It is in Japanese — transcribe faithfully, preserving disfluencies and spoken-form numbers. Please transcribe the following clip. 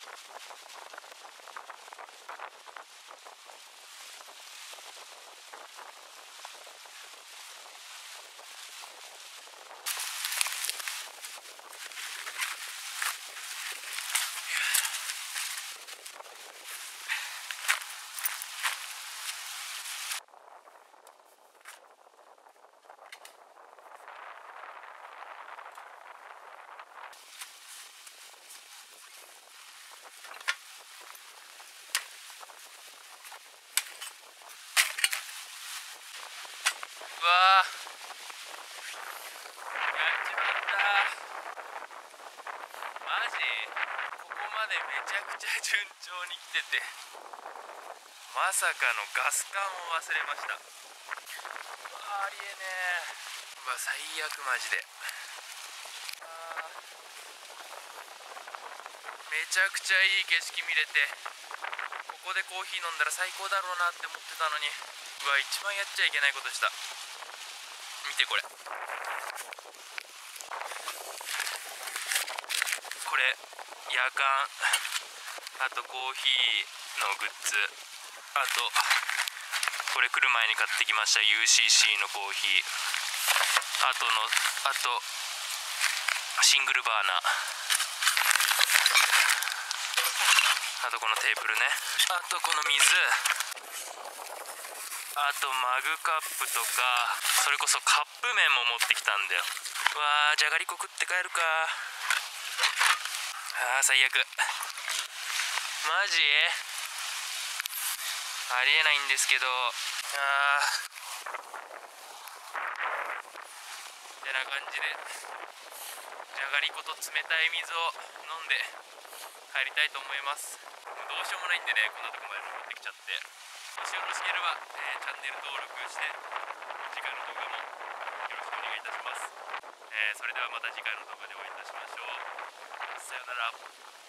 うわー、やっちまった。マジここまでめちゃくちゃ順調に来てて、まさかのガス管を忘れました。うわー、ありえねえ。うわ、最悪マジで。あめちゃくちゃいい景色見れて、ここでコーヒー飲んだら最高だろうなって思ってたのに、うわ、一番やっちゃいけないことした。見てこれ、これ夜間、あとコーヒーのグッズ、あとこれ来る前に買ってきました ユーシーシー のコーヒー、あとのあとシングルバーナー、あとこのテーブルね、あとこの水、あとマグカップとか、それこそカップ麺も持ってきたんだよ。うわー、じゃがりこ食って帰るか。あー、最悪。マジありえないんですけど、あーてな感じで、じゃがりこと冷たい水を飲んで帰りたいと思います。どうしようもないんでね、こんなとこまで登ってきちゃって。もしよろしければ、えー、チャンネル登録して、次回の動画もよろしくお願いいたします。えー、それではまた次回の動画でお会いいたしましょう。さよなら。